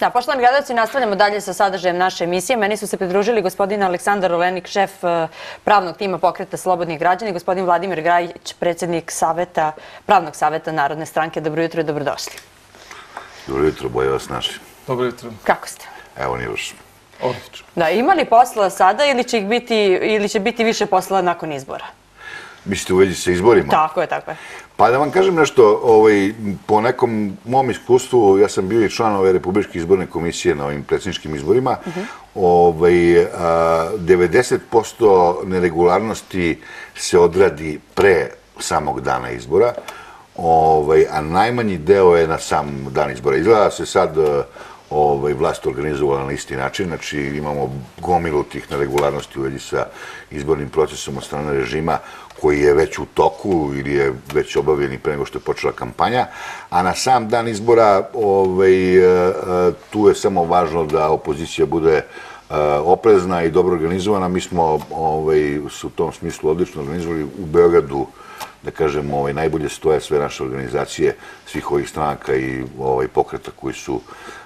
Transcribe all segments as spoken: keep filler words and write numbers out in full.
Da, poštovani gledalci, nastavljamo dalje sa sadržajem naše emisije. Meni su se pridružili gospodin Aleksandar Olenik, šef pravnog tima Pokreta slobodnih građana, i gospodin Vladimir Grajić, predsjednik saveta, pravnog saveta Narodne stranke. Dobro jutro i dobrodošli. Dobro jutro, bolje vas našli. Dobro jutro. Kako ste? Evo, nije još. Odlično. Da, ima li posla sada ili će, ih biti, ili će biti više posla nakon izbora? Mislite u vezi sa izborima? Tako je, tako je. Pa da vam kažem nešto, ovaj, po nekom mom iskustvu, ja sam bio i član ove Republičke izborne komisije na ovim predsjedničkim izborima, ovaj, a, devedeset posto neregularnosti se odradi pre samog dana izbora, ovaj, a najmanji deo je na sam dan izbora. Izgleda se sad ovaj, vlast organizovala na isti način, znači imamo gomilu tih neregularnosti u vezi sa izbornim procesom od strane režima koji je već u toku ili je već obavljen i pre nego što je počela kampanja, a na sam dan izbora ovaj, tu je samo važno da opozicija bude oprezna i dobro organizovana. Mi smo ovaj, u tom smislu odlično organizovali u Beogradu, da kažem, ovaj, najbolje stoje sve naše organizacije, svih ovih stranaka i ovaj, pokreta koji su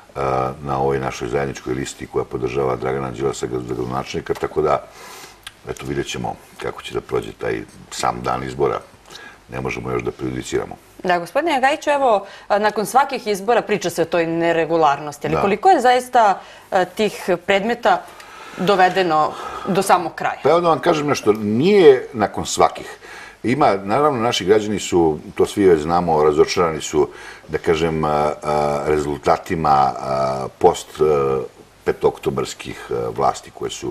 na ovoj našoj zajedničkoj listi koja podržava Dragana Đilasa za gradonačelnika, tako da eto, vidjet ćemo kako će da prođe taj sam dan izbora. Ne možemo još da prejudiciramo. Da, gospodine Gajiću, evo, nakon svakih izbora priča se o toj neregularnosti, ali koliko je zaista tih predmeta dovedeno do samog kraja? Pa evo da vam kažem nešto, nije nakon svakih. Ima, naravno, naši građani su, to svi već znamo, razočarani su, da kažem, rezultatima post petooktobarskih vlasti koje su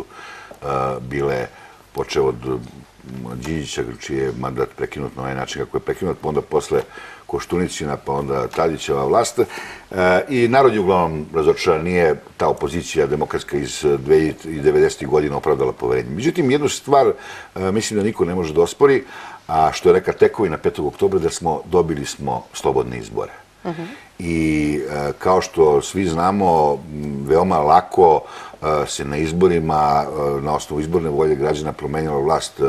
bile počeo od Đinđića, čiji je mandat prekinut na ovaj način kako je prekinut, pa onda posle Koštunicina, pa onda Tadićeva vlast. I narod je uglavnom razočaran, nije ta opozicija demokratska iz devedesetih godina opravdala poverenje. Međutim, jednu stvar mislim da niko ne može da ospori, a što je rekla tekovina petog oktobra, da smo dobili smo slobodne izbore. I kao što svi znamo, veoma lako se na izborima, na osnovu izborne volje građana promenila vlast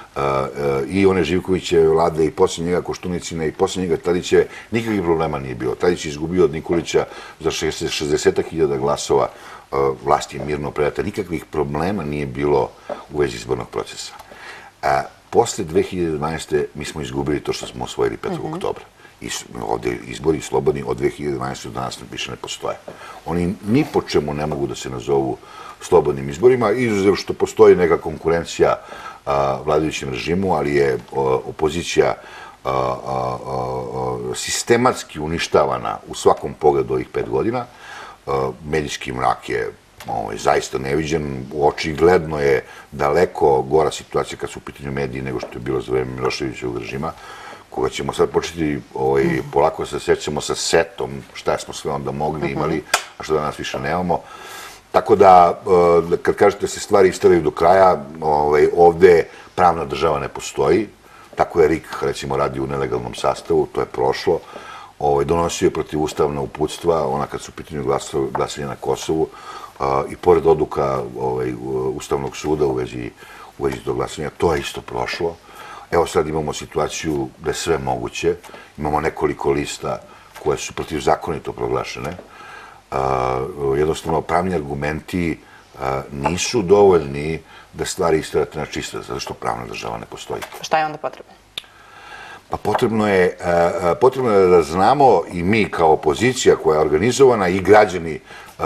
i one Živkovićeve vlade i poslije njega Koštunicine i poslije njega Tadićeve. Nikakvih problema nije bilo. Tadić je izgubio od Nikolića za šezdeset hiljada glasova, vlast je mirno predata. Nikakvih problema nije bilo u vezi izbornog procesa. Posle dve hiljade dvanaeste. mi smo izgubili to što smo osvojili petog oktobra. I ovdje izbori slobodni od dve hiljade dvanaeste. do danas više ne postoje. Oni ni po čemu ne mogu da se nazovu slobodnim izborima, izuzev što postoji neka konkurencija vladajućem režimu, ali je opozicija sistematski uništavana u svakom pogledu ovih pet godina. Medijski mrak je zaista neviđen, očigledno je daleko gora situacija kad su u pitanju mediji nego što je bilo za vreme Miloševićevog režima, koga ćemo sad početi polako se sećamo sa setom šta smo sve onda mogli, imali, a što danas više nemamo. Tako da, kad kažete da se stvari istavaju do kraja, ovde pravna država ne postoji. Tako je R I K, recimo, radi u nelegalnom sastavu, to je prošlo. Donosio je protivustavna uputstva, ona kad su u pitanju glasanja na Kosovu, i pored odluka Ustavnog suda u vezi tog glasanja, to je isto prošlo. Evo sad imamo situaciju da je sve moguće. Imamo nekoliko lista koje su protivzakonito proglašene. Jednostavno, pravni argumenti nisu dovoljni da stvari isterate na čisto, zato što pravna država ne postoji. Šta je onda potrebno? Pa potrebno je, potrebno je da znamo i mi kao opozicija koja je organizovana i građani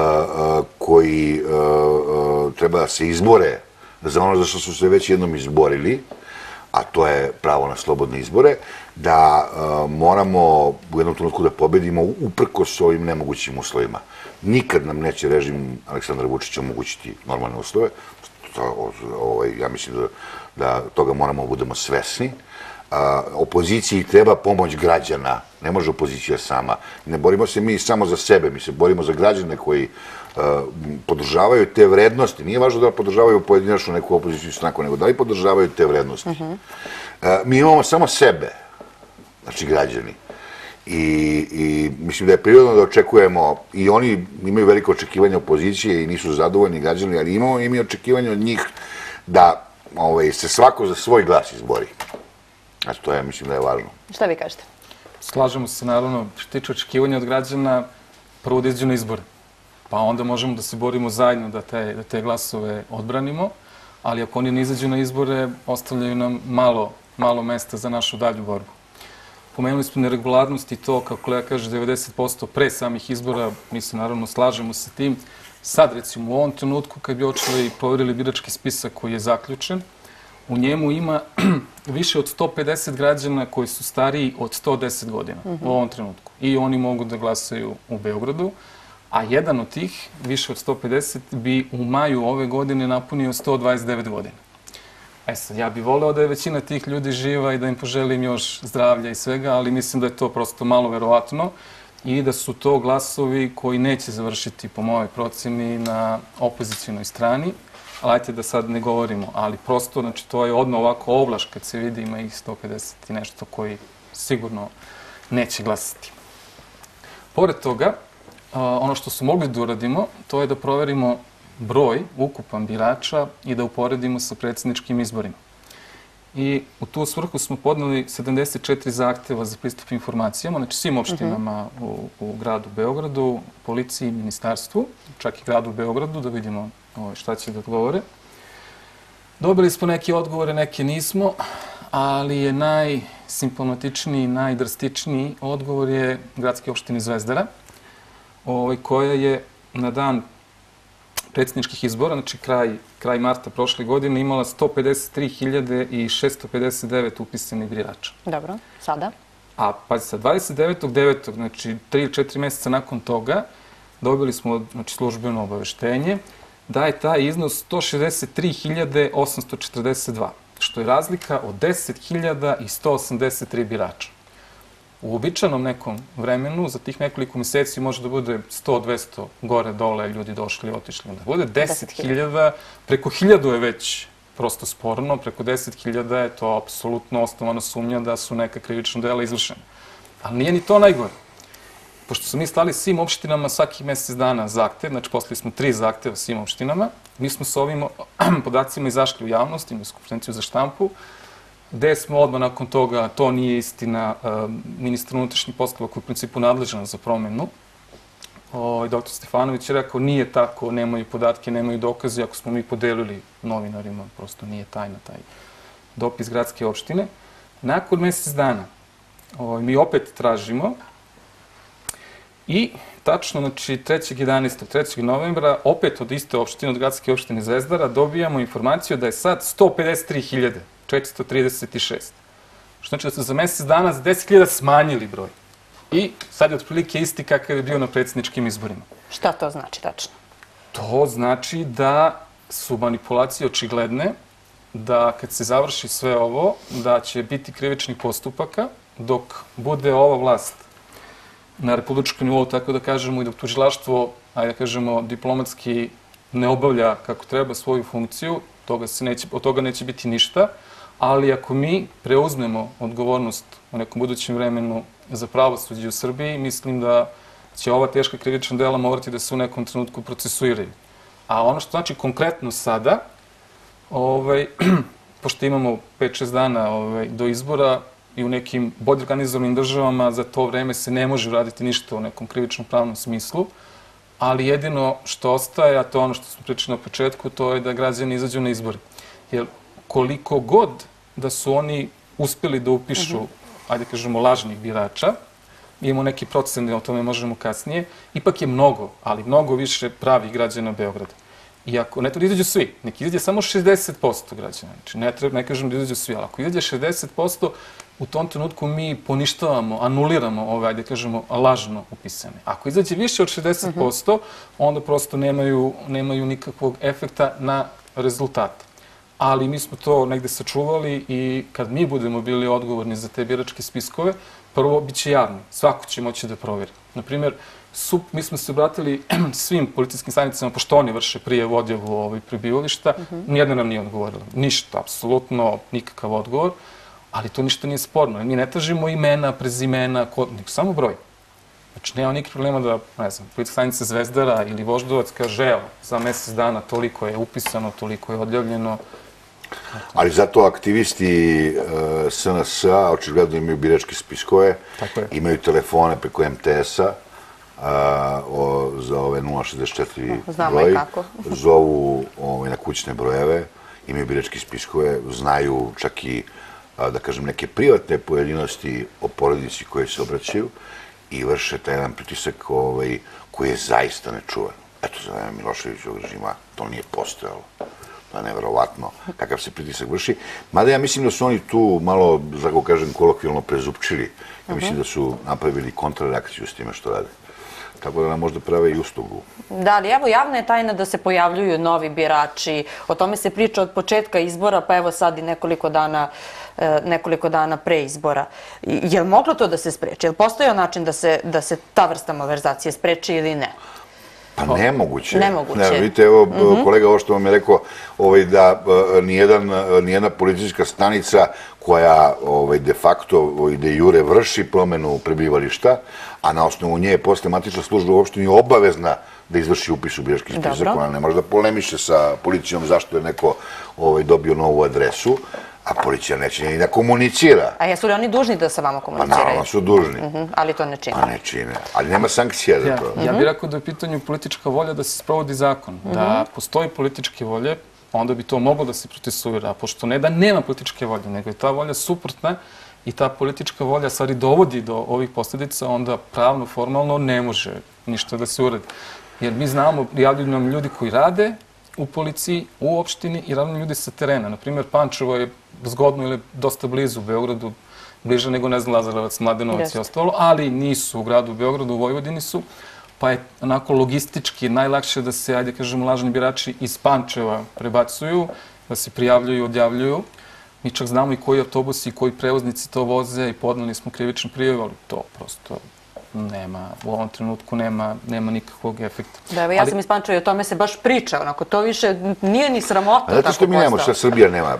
koji treba da se izbore za ono za što su se već jednom izborili, a to je pravo na slobodne izbore, da moramo u jednom trenutku da pobedimo uprkos ovim nemogućim uslovima. Nikad nam neće režim Aleksandra Vučića omogućiti normalne uslove. Ja mislim da toga moramo da budemo svesni. Opoziciji treba pomoć građana, ne može opozicija sama. Ne borimo se mi samo za sebe, mi se borimo za građane koji podržavaju te vrednosti. Nije važno da podržavaju pojedinačno neku opoziciju stranku, nego da li podržavaju te vrednosti. Mi imamo samo sebe, znači građani. I mislim da je prirodno da očekujemo, i oni imaju veliko očekivanje opozicije i nisu zadovoljni građani, ali imamo i mi očekivanje od njih da se svako za svoj glas izbori. Znači, to je, mislim da je važno. Šta vi kažete? Slažemo se, naravno, što tiče očekivanja od građana, prvo da izađu na izbore. pa onda možemo da se borimo zajedno da te, da te glasove odbranimo, ali ako oni ne izađu na izbore, ostavljaju nam malo, malo mesta za našu dalju borbu. Pomenuli smo neregularnost i to, kako kolega kaže, devedeset posto pre samih izbora, mi se naravno slažemo sa tim. Sad, recimo, u ovom trenutku, kad bi očeli i proverili birački spisak koji je zaključen, u njemu ima više od sto pedeset građana koji su stariji od sto deset godina u ovom trenutku. I oni mogu da glasaju u Beogradu, a jedan od tih, više od sto pedeset, bi u maju ove godine napunio sto dvadeset devet godina. E sad, ja bih voleo da je većina tih ljudi živa i da im poželim još zdravlja i svega, ali mislim da je to prosto malo verovatno i da su to glasovi koji neće završiti, po mojoj proceni, na opozicijonoj strani. Ali ajte da sad ne govorimo, ali prosto, znači, to je odmah ovako ovlaš kad se vidi, ima ih sto pedeset i nešto koji sigurno neće glasati. Pored toga, ono što su mogli da uradimo, to je da proverimo broj, ukupan birača i da uporedimo sa predsjedničkim izborima. I u tu svrhu smo podneli sedamdeset četiri zahteva za pristup informacijama, znači svim opštinama u, u gradu Beogradu, policiji, ministarstvu, čak i gradu Beogradu, da vidimo šta će da odgovore. Dobili smo neke odgovore, neke nismo, ali je najsimptomatičniji, najdrastičniji odgovor je gradske opštine Zvezdara, koja je na dan predsjedničkih izbora, znači kraj, kraj marta prošle godine, imala sto pedeset tri hiljade šesto pedeset devet upisanih birača. Dobro, sada? A pazi sad, dvadeset devetog devetog, znači tri ili četiri meseca nakon toga, dobili smo, znači, službeno obaveštenje da je taj iznos sto šezdeset tri hiljade osamsto četrdeset dva, što je razlika od deset hiljada sto osamdeset tri birača. U uobičajenom nekom vremenu, za tih nekoliko meseci može da bude sto dvesta gore, dole, ljudi došli, otišli. Da bude deset hiljada, preko hiljadu je već prosto sporno, preko deset hiljada je to apsolutno osnovana sumnja da su neka krivična dela izvršena. Ali nije ni to najgore. Pošto smo mi slali svim opštinama svakih mesec dana zahtev, znači poslali smo tri zahteva svim opštinama, mi smo sa ovim podacima izašli u javnost, imali smo konferenciju za štampu, gde smo odmah nakon toga, to nije istina, ministar unutrašnjih poslova koji je u principu nadležan za promenu, doktor Stefanović je rekao nije tako, nemaju podatke, nemaju dokaze, ako smo mi podelili novinarima, prosto nije tajna taj dopis gradske opštine. Nakon mesec dana mi opet tražimo i tačno, znači, trećeg jedanaestog, trećeg novembra, opet od iste opštine, od gradske opštine Zvezdara, dobijamo informaciju da je sad sto pedeset tri hiljade četiristo trideset šest. Što znači da su za mesec dana za deset hiljada smanjili broj. I sad je otprilike isti kakav je bio na predsjedničkim izborima. Šta to znači tačno? To znači da su manipulacije očigledne, da kad se završi sve ovo, da će biti krivičnih postupaka, dok bude ova vlast na republičkom nivou, tako da kažemo, i dok tužilaštvo, ajde da kažemo, diplomatski ne obavlja kako treba svoju funkciju, toga se neće, od toga neće biti ništa, ali ako mi preuzmemo odgovornost u nekom budućem vremenu za pravosuđe u Srbiji, mislim da će ova teška krivična dela morati da se u nekom trenutku procesuiraju. A ono što znači konkretno sada, ovaj, pošto imamo pet šest dana ovaj, do izbora i u nekim bolje organizovanim državama za to vreme se ne može raditi ništa u nekom krivičnom pravnom smislu, ali jedino što ostaje, a to je ono što smo pričali na početku, to je da građani izađu na izbore. Jer koliko god da su oni uspeli da upišu, ajde kažemo, lažnih birača, imamo neki procent, o tome možemo kasnije, ipak je mnogo, ali mnogo više pravih građana Beograda. I ako, ne treba da izađu svi, neki izađe samo šezdeset posto građana, znači ne, treba, ne kažem da izađu svi, ali ako izađe šezdeset posto, u tom trenutku mi poništavamo, anuliramo ove, ajde kažemo, lažno upisane. Ako izađe više od šezdeset posto, onda prosto nemaju, nemaju nikakvog efekta na rezultate. Ali mi smo to negde sačuvali i kad mi budemo bili odgovorni za te biračke spiskove, prvo bit će javni, svako će moći da proveri. Naprimjer, mi smo se obratili svim policijskim stanicama, pošto oni vrše prijavu odjavu ovaj, prebivališta, nijedna nam nije odgovorila. Ništa, apsolutno nikakav odgovor, ali to ništa nije sporno. Mi ne tražimo imena, prezimena, kod, nego samo broj. Znači, nema nikakvih problema da, ne znam, policijska stanica Zvezdara ili Voždovac kaže, evo, za mesec dana toliko je upisano, toliko je odjavljeno. Ali zato aktivisti S N S-a očigledno imaju biračke spiskove, imaju telefone preko M T S-a, za ove nula šezdeset četiri Znamo i broj, kako. zovu na kućne brojeve, imaju biračke spiskove, znaju čak i, da kažem, neke privatne pojedinosti o porodici koje se obraćaju i vrše taj jedan pritisak koji je zaista nečuvan. Eto, za vreme Miloševićevog režima to nije postojalo. To je neverovatno kakav se pritisak vrši. Mada ja mislim da su oni tu malo, tako kažem, kolokvijalno prezupčili. Ja mislim da su napravili kontrareakciju s time što rade. Tako da nam možda prave i uslugu. Da, ali evo, javna je tajna da se pojavljuju novi birači. O tome se priča od početka izbora, pa evo sad i nekoliko dana nekoliko dana pre izbora. Je li moglo to da se spreči? Je li postojao način da se ta vrsta malverzacije spreči ili ne? Pa nemoguće. Nemoguće. Vidite, evo, kolega, ovo što vam je rekao, da nijedna policijska stanica koja de facto i de jure vrši promenu prebivališta, a na osnovu nje je posle matična služba uopšte nije obavezna da izvrši upis u birački spisak, ona ne može da polemiše sa policijom zašto je neko dobio novu adresu, a policija neće ni da komunicira. A jesu li oni dužni da sa vama komuniciraju? Pa naravno su dužni. Ali to ne čine. Pa ne čine. Ali nema sankcija za to. Ja bih rekao da je u pitanju politička volja da se sprovodi zakon. Da postoji političke volje, onda bi to moglo da se procesuira. A pošto ne da nema političke volje, nego je ta volja suprotna i ta politička volja stvari dovodi do ovih posljedica, onda pravno, formalno ne može ništa da se uradi. Jer mi znamo, javljaju nam ljudi koji rade u policiji, u opštini i ravno ljudi sa terena. Naprimjer, Pančevo je zgodno ili dosta blizu Beogradu, bliže nego, ne znam, Lazarevac, Mladenovac i ostalo, ali nisu u gradu Beogradu, u Vojvodini su, pa je onako logistički najlakše da se, ajde kažem, lažni birači iz Pančeva prebacuju, da se prijavljuju, odjavljuju. Mi čak znamo i koji autobusi i koji prevoznici to voze i podneli smo krivični prijav, ali to prosto nema, u ovom trenutku nema nikakvog efekta. Da, evo, ja sam iz Pančeva i o tome se baš priča, onako, to više nije ni sramota. Znate što mi nemamo, što Srbija nema?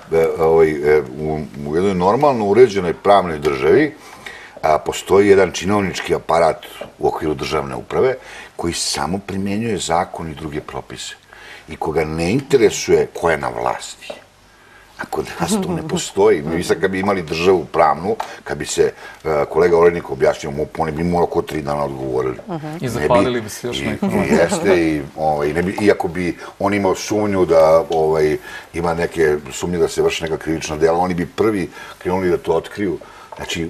U jednoj normalno uređenoj pravnoj državi postoji jedan činovnički aparat u okviru državne uprave koji samo primjenjuje zakon i druge propise i koga ne interesuje ko je na vlasti. A kod nas to ne postoji. Mi sad kad bi imali državu pravnu, kad bi se kolega Olenik objasnio M U P, oni bi morao oko tri dana odgovorili. I zapalili bi se još na informaciju. Jeste, iako bi on imao sumnju da ima neke sumnje da se vrši neka krivična dela, oni bi prvi krenuli da to otkriju. Znači,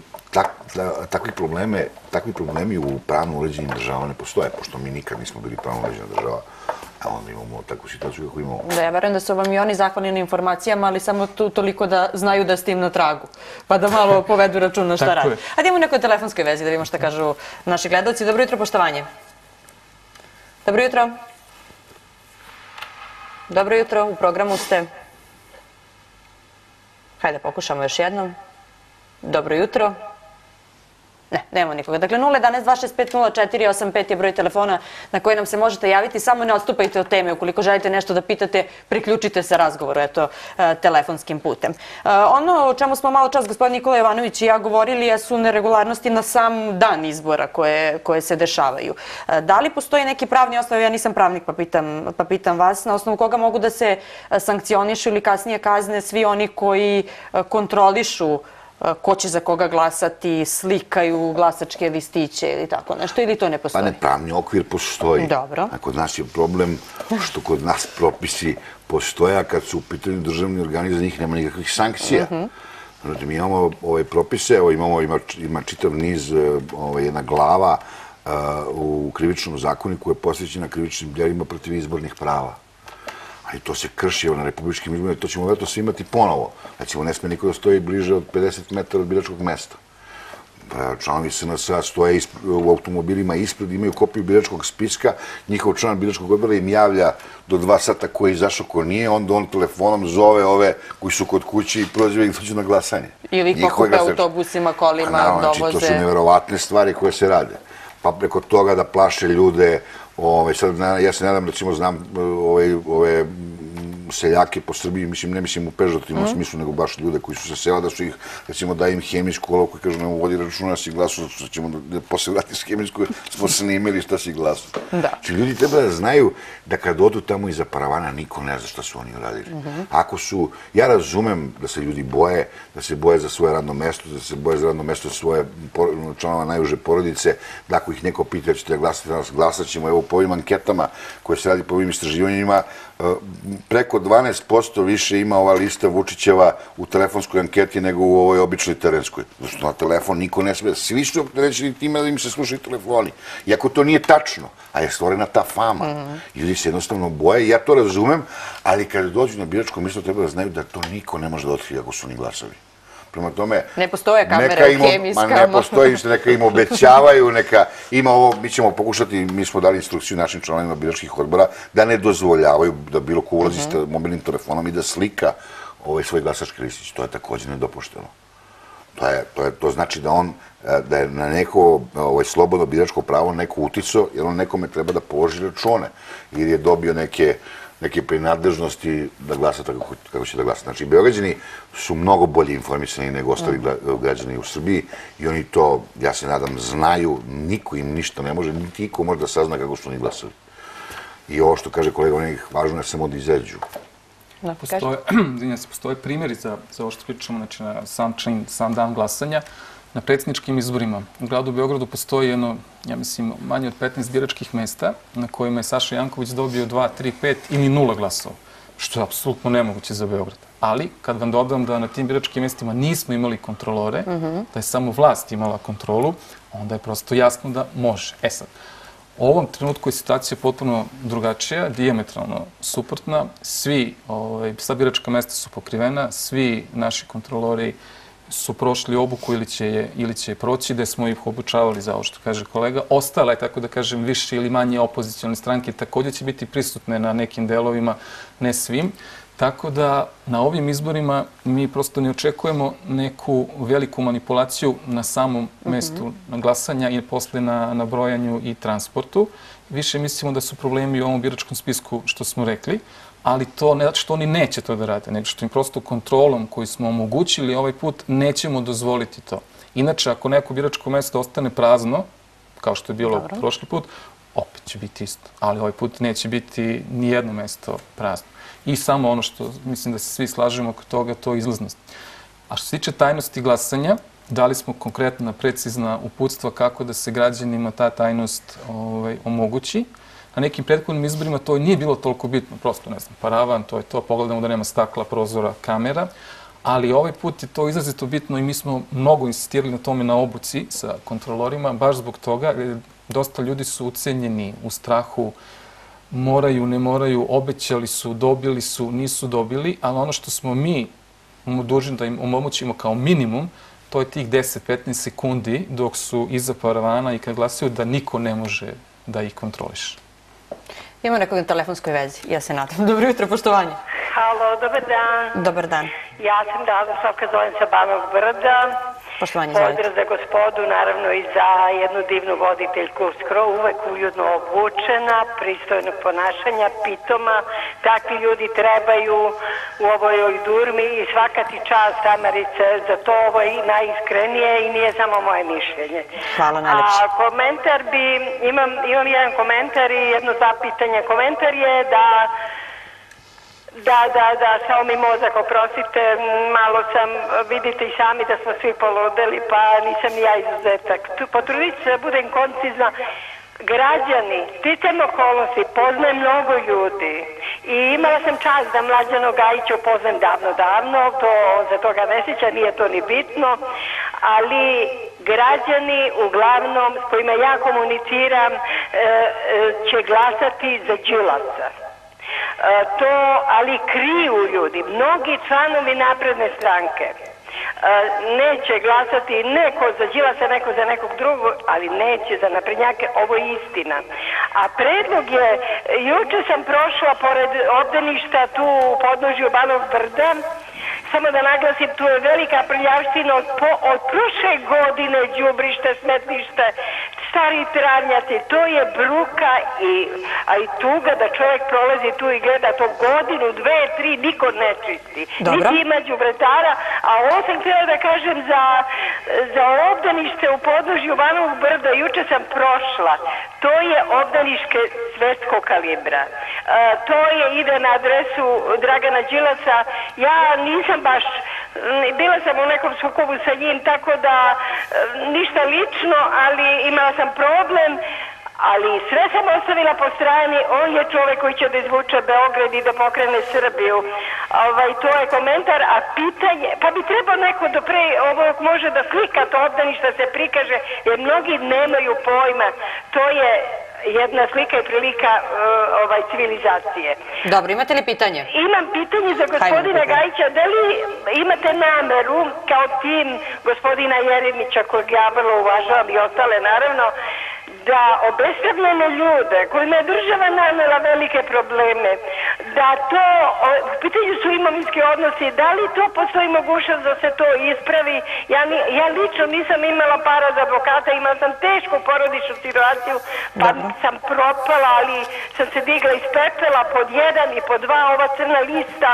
takvi problemi u pravno uređenim državama ne postoje, pošto mi nikad nismo bili pravno uređena država. A onda imamo takvu situaciju kako imamo. Da, ja verujem da su vam i oni zahvalni na informacijama, ali samo toliko da znaju da ste im na tragu, pa da malo povedu računa šta radi. Hajde imamo u nekoj telefonskoj vezi da vidimo šta kažu naši gledalci. Dobro jutro, poštovanje. Dobro jutro. Dobro jutro, u programu ste. Hajde, pokušamo još jednom. Dobro jutro. Ne, nemamo nikoga. Dakle, nula jedan dva šest pet nula četiri osam pet je broj telefona na koji nam se možete javiti. Samo ne odstupajte od teme. Ukoliko želite nešto da pitate, priključite se razgovoru, eto, telefonskim putem. Ono o čemu smo malo čas, gospodin Nikola Jovanović i ja govorili, su neregularnosti na sam dan izbora koje se dešavaju. Da li postoji neki pravni osnov, ja nisam pravnik pa pitam vas, na osnovu koga mogu da se sankcionišu ili kasnije kazne svi oni koji kontrolišu ko će za koga glasati, slikaju glasačke listiće ili tako nešto, ili to ne postoji? Pa ne, pravni okvir postoji. Dobro. A kod nas je problem što kod nas propisi postoje, a kad su u pitanju državni organi, za njih nema nikakvih sankcija. Znači, mi imamo ove propise, ima čitav niz, jedna glava u krivičnom zakoniku je posvećena krivičnim djelima protiv izbornih prava. Ali to se krši na republičkim izborima, to ćemo vjerojatno svi imati ponovo. Recimo, ne sme niko da stoji bliže od pedeset metara od biračkog mesta. Članovi S N S-a stoje u automobilima ispred, imaju kopiju biračkog spiska, njihov član biračkog odbora im javlja do dva sata ko je izašao, ko nije, onda on telefonom zove ove koji su kod kući i proziva ih dođu na glasanje. Ili ih pokupe autobusima, kolima, dovoze. Znači, to su neverovatne stvari koje se rade. Pa preko toga da plaše ljude. Ja se nadam, recimo, znam ove seljake po Srbiji, mislim, ne mislim u pežorativnom smislu, nego baš ljude koji su se sela, da su ih, recimo, da im hemijsku olovku i kažu, ne vodi računa si glasu, što ćemo da posle vrati s hemijsku, smo se ne imali šta si glasu. Znači, ljudi treba da znaju da kad odu tamo iza paravana, niko ne zna šta su oni uradili. Ako su, ja razumem da se ljudi boje, da se boje za svoje radno mesto, da se boje za radno mesto svoje članova najuže porodice, da ako ih neko pita, ćete da glasati, danas glasat ćemo, evo po ovim anketama koje se radi po ovim istraživanjima, preko dvanaest posto više ima ova lista Vučićeva u telefonskoj anketi nego u ovoj običnoj terenskoj. Zato na telefon niko ne sme, svi su opterećeni time da im se slušaju telefoni. Iako to nije tačno, a je stvorena ta fama. Ljudi se jednostavno boje, ja to razumem, ali kada dođu na biračko mesto treba da znaju da to niko ne može da otkrije ako su oni glasali. Prema tome... Ne postoje kamere u hemijskama. Ma ne postoje ništa, neka im obećavaju, neka ima ovo, mi ćemo pokušati, mi smo dali instrukciju našim članovima biračkih odbora da ne dozvoljavaju da bilo ko ulazi s mobilnim telefonom i da slika svoj glasački listić. To je također nedopušteno. To znači da on, da je na neko slobodno biračko pravo neko uticao, jer on nekome treba da položi račune, jer je dobio neke neke prinadležnosti da glasa tako kako će da glasa. Znači, Beograđani su mnogo bolje informisani nego ostali građani u Srbiji i oni to, ja se nadam, znaju, niko im ništa ne može, niti iko može da sazna kako su oni glasali. I ovo što kaže kolega, oni ih važno je samo da izađu. Postoje primjeri za ovo što pričamo, znači na sam čin, sam dan glasanja. Na predsjedničkim izborima u gradu Beogradu postoji jedno, ja mislim, manje od petnaest biračkih mesta na kojima je Saša Janković dobio dva, tri, pet ili nula glasova, što je apsolutno nemoguće za Beograd. Ali, kad vam dodam da na tim biračkim mestima nismo imali kontrolore, da je samo vlast imala kontrolu, onda je prosto jasno da može. E sad, u ovom trenutku je situacija potpuno drugačija, dijametralno suprotna. Svi, sva biračka mesta su pokrivena, svi naši kontrolori su prošli obuku ili će je proći, gde smo ih obučavali za ovo što kaže kolega. Ostale, tako da kažem, više ili manje opozicijalne stranke također će biti prisutne na nekim delovima, ne svim. Tako da na ovim izborima mi prosto ne očekujemo neku veliku manipulaciju na samom mestu glasanja i posle na brojanju i transportu. Više mislimo da su problemi u ovom biračkom spisku što smo rekli, ali to ne zato što oni neće to da rade, nego što im prosto kontrolom koju smo omogućili ovaj put nećemo dozvoliti to. Inače, ako neko biračko mesto ostane prazno, kao što je bilo prošli put, opet će biti isto. Ali ovaj put neće biti ni jedno mesto prazno. I samo ono što mislim da se svi slažemo oko toga, to je izlaznost. A što se tiče tajnosti glasanja, dali smo konkretna, precizna uputstva kako da se građanima ta tajnost omogući. Na nekim prethodnim izborima to nije bilo toliko bitno, prosto, ne znam, paravan, to je to, pogledamo da nema stakla, prozora, kamera, ali ovaj put je to izrazito bitno i mi smo mnogo insistirali na tome na obuci sa kontrolorima, baš zbog toga, jer dosta ljudi su ucenjeni u strahu, moraju, ne moraju, obećali su, dobili su, nisu dobili, ali ono što smo mi dužni da im omogućimo kao minimum, to je tih deset do petnaest sekundi dok su iza paravana i kad glasaju da niko ne može da ih kontroliše. Imamo nekog na telefonskoj vezi, ja se nadam. Dobro jutro, poštovanje. Halo, dobar dan. Dobar dan. Ja sam Radoslavka, zovem sa Banog Brda. Poštovanje, izvolite. Pozdrav za gospodu, naravno i za jednu divnu voditeljku, skoro uvek uljudno obučena, pristojnog ponašanja, pitoma. Takvi ljudi trebaju u ovoj durmi i svaka ti čast, Tamarice, za to ovo je najiskrenije i nije samo moje mišljenje. Hvala najlepše. A komentar bi, imam, imam jedan komentar i jedno zapitanje. Komentar je da Da, da, da, samo mi mozak, oprostite, malo sam, vidite i sami da smo svi poludeli, pa nisam ni ja izuzetak. Potrudit se da budem koncizna. Građani, sticajem okolnosti, poznajem mnogo ljudi i imala sam čast da Mlađanu Gajića upoznam davno, davno, to za toga ne sjeća, nije to ni bitno, ali građani uglavnom s kojima ja komuniciram će glasati za Đilasa. To, ali kriju ljudi, mnogi članovi napredne stranke neće glasati neko za Đilasa, neko za nekog drugog, ali neće za naprednjake, ovo je istina. A predlog je, juče sam prošla pored obdaništa tu u podnožju Banog Brda, samo da naglasim, tu je velika prljavština od, po, od prošle godine, đubrište, smetlište, stari travnjaci, to je bruka i, a i tuga da čovjek prolazi tu i gleda to godinu, dve, tri, niko ne čisti. Dobro. Niti ima đubretara, a ovo sam htjela da kažem za, za obdanište u podnožju Vanovog brda, juče sam prošla. To je obdaniške svetskog kalibra. E, to je, ide na adresu Dragana Đilasa. Ja nisam baš, bila sam u nekom sukobu sa njim, tako da e, ništa lično, ali imala sam problem, ali sve sam ostavila po strani. On je čovjek koji će da izvuče Beograd i da pokrene Srbiju. Ovaj, to je komentar, a pitanje, pa bi trebao neko do pre ovog može da slika to obdanište, se prikaže, jer mnogi nemaju pojma. To je jedna slika i prilika uh, ovaj, civilizacije. Dobro, imate li pitanje? Imam pitanje za gospodina Gajića. Da li imate nameru, kao tim gospodina Jeremića, kojeg ja vrlo uvažavam i ostale naravno, da obespravljene ljude kojima je država nanela velike probleme, da to, u pitanju su imovinski odnosi, da li to postoji mogućnost da se to ispravi? Ja, ni, ja lično nisam imala para za advokata, imala sam tešku porodičnu situaciju, pa Dobro. sam propala, ali sam se digla iz pepela pod jedan i pod dva, ova crna lista,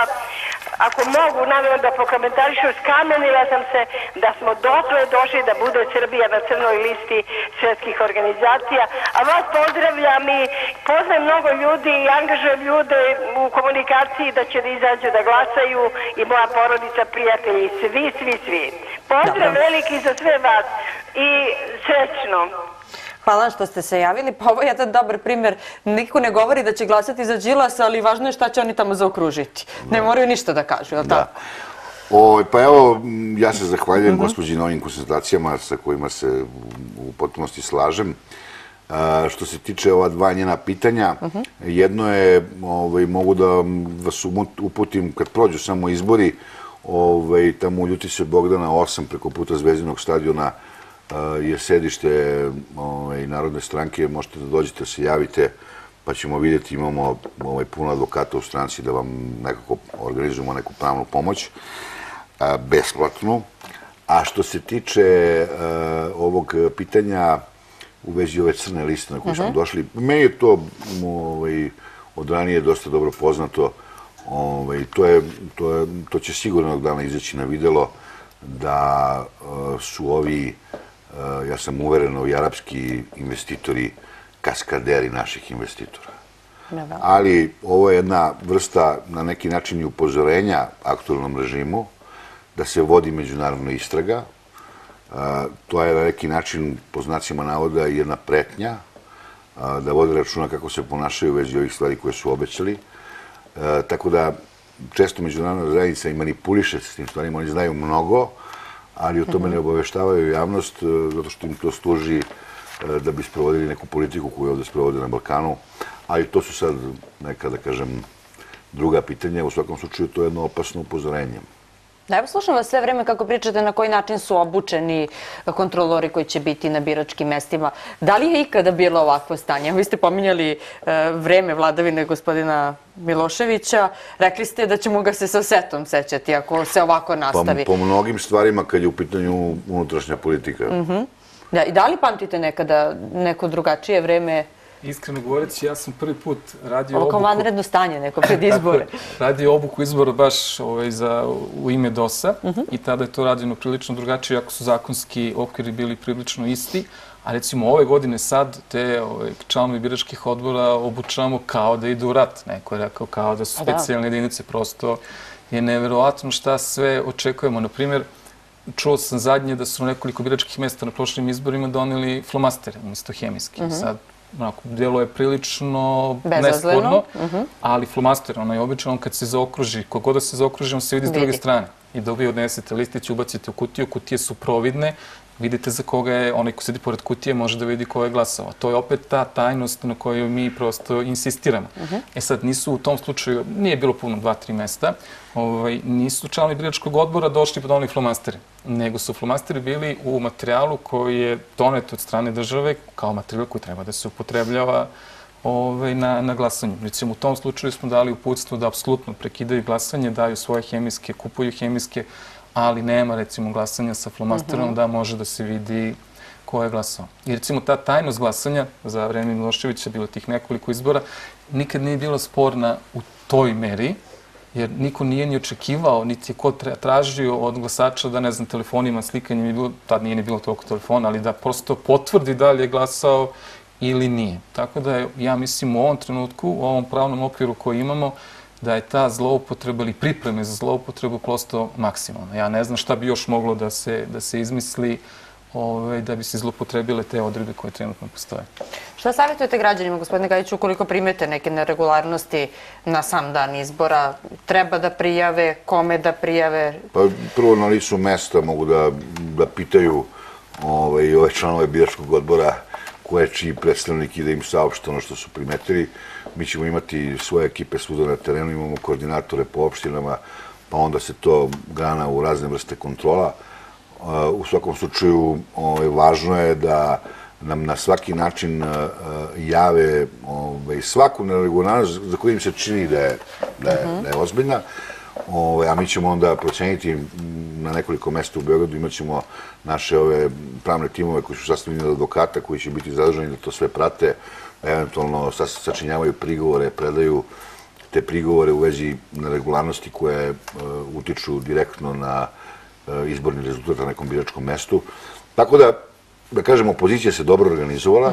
ako mogu naravno da pokomentarišu, skamenila sam se da smo dotle došli da bude Srbija na crnoj listi svjetskih organizacija. A vas pozdravljam i poznajem mnogo ljudi i angažujem ljude u komunikaciji da će da izađu da glasaju i moja porodica, prijatelji, svi, svi, svi. Pozdrav Dobro. veliki za sve vas i srećno. Hvala vam što ste se javili. Pa ovo je jedan dobar primjer. Niko ne govori da će glasati za Đilasa, ali važno je šta će oni tamo zaokružiti. Ne moraju ništa da kažu, je li tako? O, pa evo, ja se zahvaljujem uh-huh. gospođi na ovim konsultacijama sa kojima se u potpunosti slažem. A, što se tiče ova dva njena pitanja, uh-huh. jedno je, ovaj, mogu da vas uputim kad prođu samo izbori, ovaj, tamo u Ljutice Bogdana osam preko puta Zvezdinog stadiona je sedište ovaj, Narodne stranke, možete da dođete, da se javite, pa ćemo vidjeti, imamo ovaj, puno advokata u stranci da vam nekako organizujemo neku pravnu pomoć, a, besplatnu. A što se tiče a, ovog pitanja u vezi ove crne liste na koju smo uh-huh. došli, meni je to ovaj, od ranije dosta dobro poznato. Ovaj, to, je, to, je, to će sigurno dana izaći na videlo da a, su ovi, a, ja sam uveren, ovi arapski investitori kaskaderi naših investitora. Ali ovo je jedna vrsta, na neki način, i upozorenja aktualnom režimu da se vodi međunarodna istraga. To je na neki način, po znacima navoda, jedna pretnja da vode računa kako se ponašaju u vezi ovih stvari koje su obećali. Tako da često međunarodna zajednica i manipuliše s tim stvarima, oni znaju mnogo, ali o tome ne obaveštavaju javnost zato što im to služi da bi sprovodili neku politiku koju ovdje sprovode na Balkanu. Ali to su sad neka, da kažem, druga pitanja. U svakom slučaju to je jedno opasno upozorenje. Da, evo slušam vas sve vreme kako pričate na koji način su obučeni kontrolori koji će biti na biračkim mestima. Da li je ikada bilo ovakvo stanje? Vi ste pominjali e, vreme vladavine gospodina Miloševića. Rekli ste da ćemo ga se sa setom sećati ako se ovako nastavi. Pa, po mnogim stvarima kad je u pitanju unutrašnja politika. Uh-huh. Da, i da li pamtite nekada neko drugačije vreme? Iskreno govoreći, ja sam prvi put radio obuku... Ovo kao vanredno stanje, neko pred izbore. Radio obuku izbora baš ovaj, za, u ime dosa uh-huh. i tada je to rađeno prilično drugačije, ako su zakonski okviri bili prilično isti. A recimo ove godine sad te ovaj, članovi biračkih odbora obučavamo kao da idu u rat. Neko je rekao kao da su specijalne jedinice. Prosto je neverovatno šta sve očekujemo. Naprimjer, čuo sam zadnje da su na nekoliko biračkih mjesta na prošlim izborima doneli flomastere umjesto hemijski. Uh-huh. Sad, onako, djelo je prilično nesporno, uh-huh. ali flomaster, onaj običan, on kad se zaokruži, kogod da se zaokruži, on se vidi s druge strane. I dok vi odnesete listić, ubacite u kutiju, kutije su providne, vidite za koga je, onaj ko sedi pored kutije može da vidi ko je glasao. To je opet ta tajnost na kojoj mi prosto insistiramo. Uh-huh. E sad, nisu u tom slučaju, nije bilo puno dva, tri mesta, ovaj, nisu članovi biračkog odbora došli pod onih flomastere, nego su flomasteri bili u materijalu koji je donet od strane države kao materijal koji treba da se upotrebljava ovaj, na, na glasanju. Recimo, u tom slučaju smo dali uputstvo da apsolutno prekidaju glasanje, daju svoje hemijske, kupuju hemijske, ali nema, recimo, glasanja sa flomasterom, uh-huh. da može da se vidi ko je glasao. I recimo ta tajnost glasanja za vreme Miloševića, bilo tih nekoliko izbora, nikad nije bila sporna u toj meri, jer niko nije ni očekivao, niti je ko tražio od glasača da, ne znam, telefonima, slikanjem je bilo, tad nije ni bilo toliko telefona, ali da prosto potvrdi da li je glasao ili nije. Tako da je, ja mislim, u ovom trenutku, u ovom pravnom okviru koji imamo, da je ta zloupotreba ili pripreme za zloupotrebu prosto maksimalna. Ja ne znam šta bi još moglo da se, da se izmisli Ove, da bi se zlopotrebile te odredbe koje trenutno postoje. Šta savjetujete građanima, gospodine Gajiću, ukoliko primete neke neregularnosti na sam dan izbora? Treba da prijave, kome da prijave? Pa prvo na licu mesta mogu da, da pitaju ove, ove članove biračkog odbora ko je čiji predstavnik i da im saopšte ono što su primetili. Mi ćemo imati svoje ekipe svuda na terenu, imamo koordinatore po opštinama, pa onda se to grana u razne vrste kontrola. U svakom slučaju, važno je da nam na svaki način jave svaku neregularnost za koju im se čini da je ozbiljna, a mi ćemo onda proceniti na nekoliko mesta u Beogradu, imat ćemo naše ove pravne timove koji su sastavljeni od advokata, koji će biti zadržani da to sve prate, eventualno sačinjavaju prigovore, predaju te prigovore u vezi neregularnosti koje utiču direktno na izborni rezultat na nekom biračkom mestu. Tako da, da kažem, opozicija se dobro organizovala,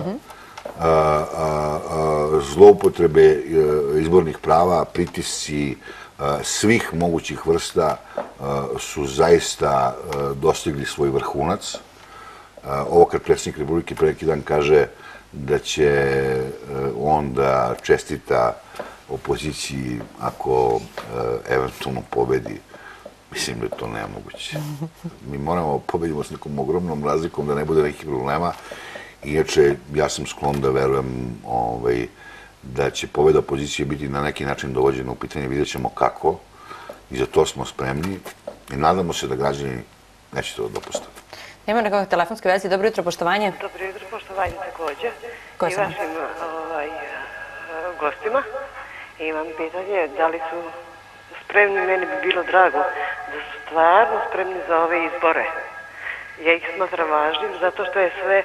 zloupotrebe izbornih prava, pritisci svih mogućih vrsta su zaista dostigli svoj vrhunac. Ovo kad predsjednik Republike pre neki dan kaže da će on da čestita opoziciji ako eventualno pobedi, mislim da je to nemoguće. Mi moramo pobedimo s nekom ogromnom razlikom da ne bude nekih problema. Inače, ja sam sklon da verujem da će pobeda opozicije biti na neki način dovođena u pitanje. Vidjet ćemo kako i za to smo spremni i nadamo se da građani neće to dopustiti. Ima nekog telefonske veze. Dobro jutro, poštovanje. Dobro jutro, poštovanje također. Ko i sam? vašim gostima. Imam pitanje da li su spremni, meni bi bilo drago da su stvarno spremni za ove izbore. Ja ih smatram važnim zato što je sve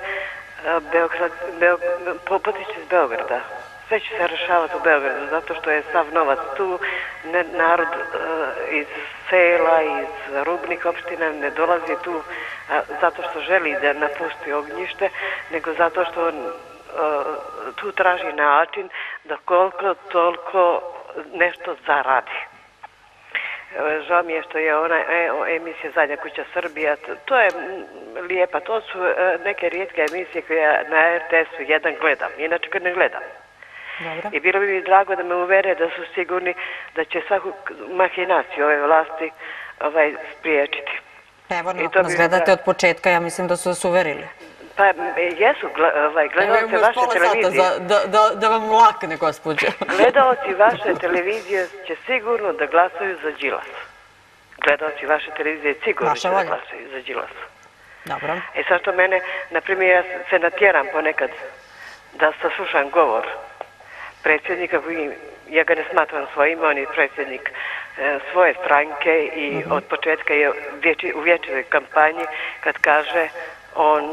potiče iz Beograda. Sve će se rešavati u Beogradu zato što je sav novac tu. Narod iz sela, iz rubnih opština ne dolazi tu zato što želi da napusti ognjište, nego zato što tu traži način da koliko toliko nešto zaradi. Žao mi je što je ona emisija Zadnja kuća Srbija, to je lijepa, to su neke rijetke emisije koje na er te esu jedan gledam, inače kad ne gledam. I bilo bi mi drago da me uvere da su sigurni da će svaku mahinaciju ove vlasti spriječiti. Evo, ako nas gledate od početka, ja mislim da su vas uverili. Pa jesu, gledalci vaše televizije. Da vam lakne, gospođo. Gledalci vaše televizije će sigurno da glasaju za Đilas. Gledalci vaše televizije sigurno će da glasaju za Đilas. Dobro. E sad što mene, na primjer, ja se natjeram ponekad da saslušam govor predsjednika, ja ga ne smatram svojim, on je predsjednik svoje stranke i od početka je u vječnoj kampanji kad kaže on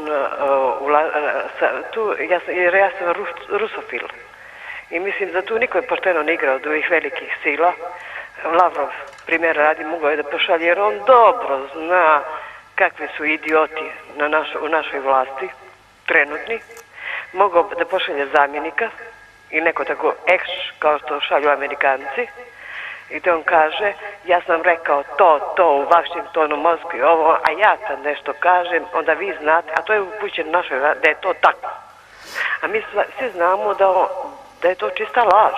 tu, jer ja sam rusofil i mislim da tu niko je pošteno ne igra od ovih velikih sila. Lavrov, primjer radi, mogao je da pošalje jer on dobro zna kakvi su idioti u našoj vlasti, trenutni. Mogao da pošalje zamjenika i neko tako ekš kao što šalju Amerikanci i te on kaže ja sam rekao to, to u Vašingtonu, Moskvi, ovo, a ja sad nešto kažem, onda vi znate, a to je upućeno našoj, da je to tako. A mi svi znamo da, da je to čista laž.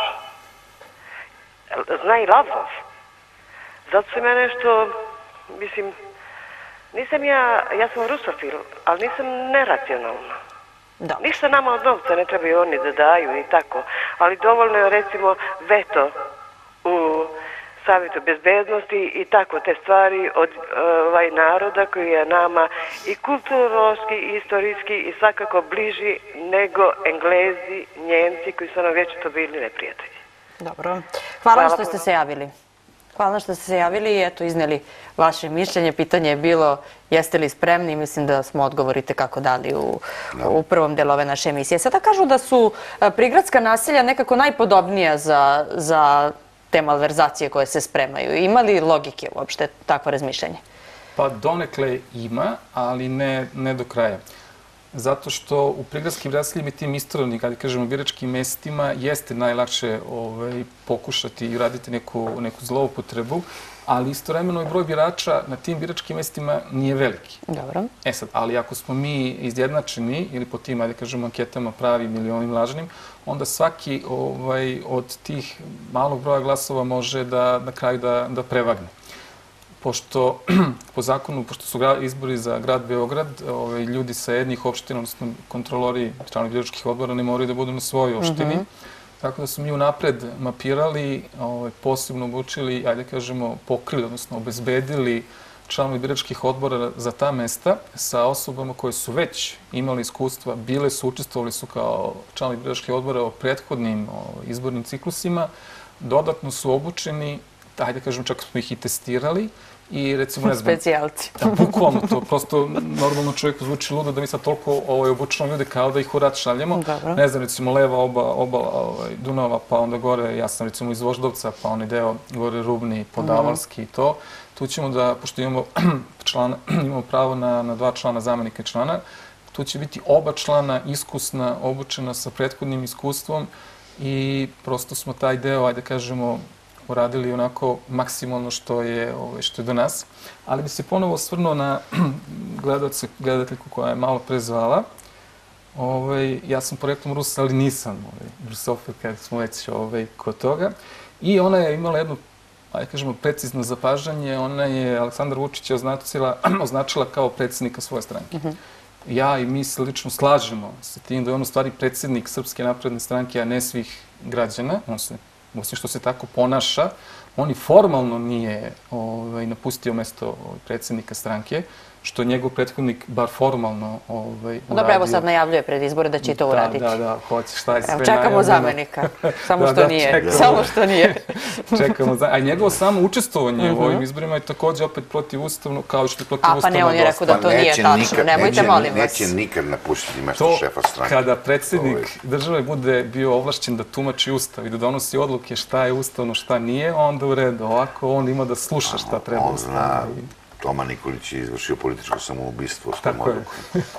Zna i Lavrov. Zato sam ja nešto, mislim, nisam ja, ja sam rusofil, ali nisam neracionalna. Ništa nama od novca ne trebaju oni da daju i tako, ali dovoljno je recimo veto u Savjetu bezbednosti i tako te stvari od ovaj naroda koji je nama i kulturološki, i istorijski i svakako bliži nego Englezi, Njemci koji su nam vječito bili neprijatelji. Dobro. Hvala što ste se javili. hvala što ste se javili i eto, izneli vaše mišljenje. Pitanje je bilo jeste li spremni, mislim da smo odgovorite kako dali u, u prvom delu ove naše emisije. Sada kažu da su prigradska naselja nekako najpodobnija za, za te malverzacije koje se spremaju. Ima li logike uopšte takvo razmišljanje? Pa donekle ima, ali ne, ne do kraja. Zato što u prigradskim naseljima i tim istorovnim, kada kažemo, biračkim mestima jeste najlakše ovaj, pokušati i raditi neku, neku zloupotrebu, ali istovremeno i broj birača na tim biračkim mestima nije veliki. Dobro. E sad, ali ako smo mi izjednačeni ili po tim, ajde kažemo, anketama pravim ili onim lažnim, onda svaki ovaj, od tih malog broja glasova može da na kraju da, da prevagne. Pošto po zakonu, pošto su izbori za grad Beograd, ovaj, ljudi sa jednih opština, odnosno kontrolori članovi biračkih odbora ne moraju da budu na svojoj opštini. Tako da su mi unapred mapirali, ovaj, posebno obučili, ajde kažemo, pokrili, odnosno obezbedili članovi biračkih odbora za ta mesta sa osobama koje su već imali iskustva, bile su, učestvovali su kao članovi biračkih odbora o prethodnim ovaj, izbornim ciklusima, dodatno su obučeni, ajde kažem, čak smo ih i testirali i recimo, ne znam... Specijalci. Da, bukvalno to, prosto normalno čovjeku zvuči ludo da mi sad toliko ovaj, obučeno ljude kao da ih u rat šaljemo. Dobro. Ne znam, recimo, leva oba, obala ovaj, Dunava, pa onda gore, ja sam recimo iz Voždovca, pa onaj deo gore Rubni, Podavalski i to. Tu ćemo da, pošto imamo, člana, imamo pravo na, na dva člana zamenika i člana, tu će biti oba člana iskusna, obučena sa prethodnim iskustvom i prosto smo taj deo, ajde kažemo, uradili onako maksimalno što je, ovaj, što je do nas. Ali bi se ponovo osvrnuo na gledalce, gledateljku koja je malo pre zvala. Ovaj, ja sam poreklom Rus, ali nisam ovaj, rusofil kad smo već ovaj, kod toga. I ona je imala jedno, ajde kažemo, precizno zapažanje. Ona je Aleksandar Vučića označila, označila kao predsjednika svoje stranke. Uh-huh. Ja i mi se lično slažemo sa tim da je on u stvari predsjednik Srpske napredne stranke, a ne svih građana. On se Osim što se tako ponaša, on i formalno nije ovaj, napustio mesto ovaj, predsjednika stranke, što je njegov prethodnik bar formalno ovaj, uradio. Dobro, evo sad najavljuje pred izbore da će to da, uraditi. Da, da, hoće, šta je sve evo, čekamo najavljeno. zamenika, samo da, što da, nije. Čekamo. Samo što nije. Čekamo za... A njegovo samo učestvovanje uh-huh. u ovim izborima je također opet protivustavno, kao što je protivustavno. A pa ne, on je rekao da to pa nije tačno. Nikad, Nemojte, neće, molim vas. Neće nikad napustiti mesto to, šefa stranke. Kada predsjednik ovaj. države bude bio ovlašćen da tumači ustav i da donosi odluke šta je ustavno, šta nije, onda u redu. Ovako on ima da sluša šta treba. On zna, Toma Nikolić je izvršio političko samoubistvo s tom odlukom.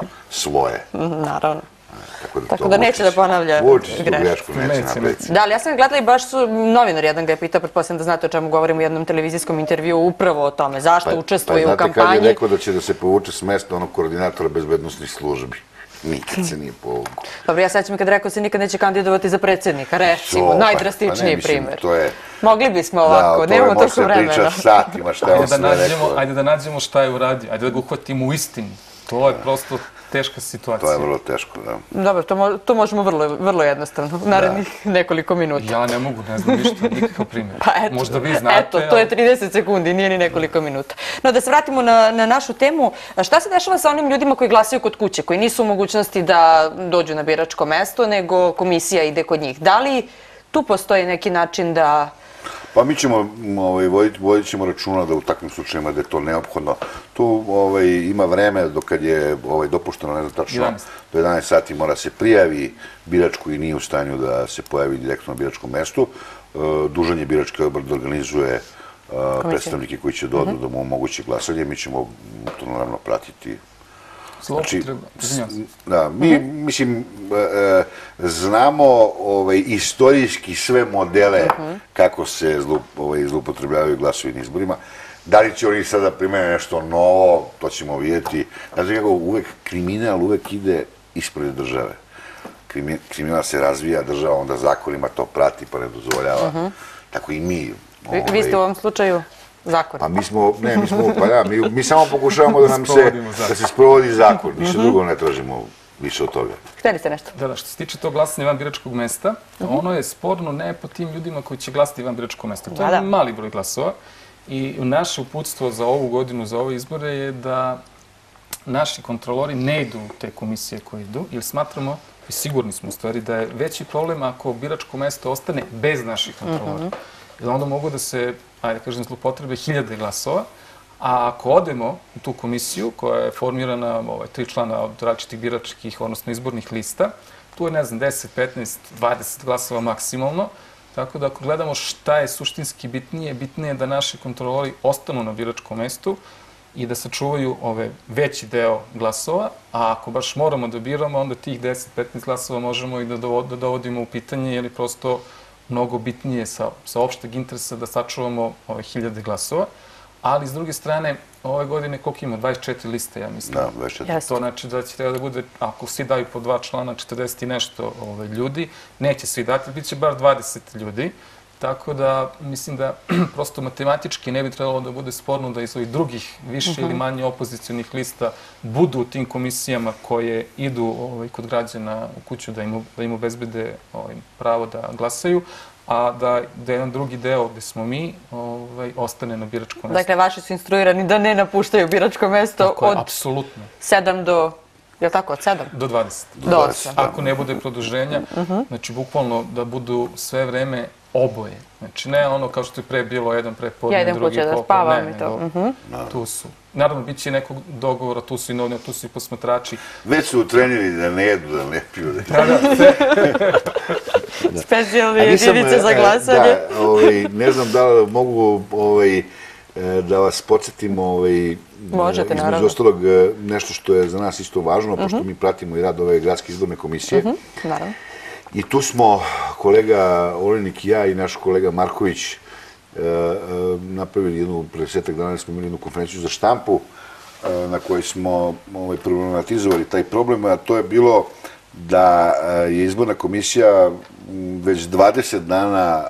Svoje. Naravno. Tako da, Tako da neće da ponavlja grešku. Neće napraviti. Da, ali ja sam gledala i baš su novinar jedan ga je pitao, pretpostavljam da znate o čemu govorim u jednom televizijskom intervju, upravo o tome. Zašto pa, učestvuje pa, u kampanji? Pa znate kad je rekao da će da se povuče s mesta onog koordinatora bezbednostnih službi? Nikad se nije povukao. Dobro, ja sećam kad rekao se nikad neće kandidovati za predsjednika, recimo, najdrastičniji primjer. Mogli bismo ovako, nemamo toliko vremena. Da, o tome može se priča satima, šta je on sve rekao. Ajde da nađemo šta je uradio, ajde da ga uhvatimo u istini. To je prosto teška situacija. To je vrlo teško, da. Dobro, to, mo to možemo vrlo, vrlo jednostavno, u narednih da. nekoliko minuta. Ja ne mogu, ne znam ništa, nikakav primjer. Pa eto, možda vi znate. Eto, to je trideset sekundi, nije ni nekoliko minuta. No, da se vratimo na, na našu temu. Šta se dešava sa onim ljudima koji glasaju kod kuće, koji nisu u mogućnosti da dođu na biračko mesto, nego komisija ide kod njih? Da li tu postoji neki način da... Pa mi ćemo, ovaj, vodit, vodit ćemo računa da u takvim slučajima da je to neophodno. Tu ovaj, ima vreme dok kad je ovaj, dopušteno, ne znam tačno, do jedanaest sati mora se prijavi birač koji nije u stanju da se pojavi direktno na biračkom mestu. E, dužan je birački odbor da organizuje e, predstavnike koji će dođu da mu omogući glasanje. Mi ćemo to naravno pratiti. Znači, da, mi, mislim, e, znamo ovaj, istorijski sve modele kako se zlu, ovaj, zloupotrebljavaju glasovi na izborima. Da li će oni sada primene nešto novo, to ćemo vidjeti. Znači, kako uvek kriminal uvek ide ispred države. Krimi, kriminal se razvija, država onda zakonima to prati pa ne dozvoljava. Uh -huh. Tako i mi. Ovaj, vi ste u ovom slučaju zakon. Pa mi smo, ne, mi smo, pa da, mi, mi samo pokušavamo da nam se, da se sprovodi zakon. Ništa uh -huh. drugo ne tražimo više od toga. Htjeli ste nešto? Da, da, što se tiče tog glasanja van biračkog mesta, uh -huh. ono je sporno ne po tim ljudima koji će glasati van biračkog mesta. To je da, da. mali broj glasova. I naše uputstvo za ovu godinu, za ove izbore je da naši kontrolori ne idu u te komisije koje idu, jer smatramo, i sigurni smo u stvari, da je veći problem ako biračko mesto ostane bez naših kontrolora. Uh -huh. jer onda mogu da se, ajde kažem, zlopotrebe hiljade glasova, a ako odemo u tu komisiju koja je formirana ovaj, tri člana od različitih biračkih, odnosno izbornih lista, tu je, ne znam, deset, petnaest, dvadeset glasova maksimalno, tako da ako gledamo šta je suštinski bitnije, bitnije je da naši kontrolori ostanu na biračkom mestu i da sačuvaju ove veći deo glasova, a ako baš moramo da biramo, onda tih deset do petnaest glasova možemo i da dovodimo u pitanje, jer je prosto mnogo bitnije sa, sa opšteg interesa da sačuvamo ove hiljade glasova. Ali, s druge strane, ove godine koliko ima? dvadeset četiri liste, ja mislim. Da, dvadeset četiri. To znači da će treba da bude, ako svi daju po dva člana, četrdeset i nešto ove, ljudi, neće svi dati, bit će bar dvadeset ljudi. Tako da, mislim da prosto matematički ne bi trebalo da bude sporno da iz ovih drugih više ili manje opozicionih lista budu u tim komisijama koje idu ovaj, kod građana u kuću da im, da im obezbede ovaj, pravo da glasaju, a da, da jedan drugi deo gde smo mi ovaj, ostane na biračkom mestu. Dakle, vaši su instruirani da ne napuštaju biračko mesto Tako je, od apsolutno. sedam do... Je li tako, od sedam? Do dvadeset. Do osam. Ako ne bude produženja, znači bukvalno da budu sve vreme oboje. Znači ne ono kao što je pre bilo jedan prepodne, ja idem drugi kuće da popodne. spavam Ne, i to. nego tu su. Naravno, bit će nekog dogovora, tu su i novinari, tu su i posmatrači. Već su utrenili da ne jedu, da ne piju. Da, da, sve. Specijalne jedinice za glasanje. Da, ovaj, ne znam da li mogu ovaj, da vas podsjetim ovaj, Možete, između naravno. ostalog nešto što je za nas isto važno, pošto mi pratimo i rad ove gradske izborne komisije. Naravno. I tu smo, kolega Olenik i ja i naš kolega Marković, napravili jednu, pre desetak dana smo imali jednu konferenciju za štampu na kojoj smo ovaj, problematizovali taj problem, a to je bilo da je izborna komisija već dvadeset dana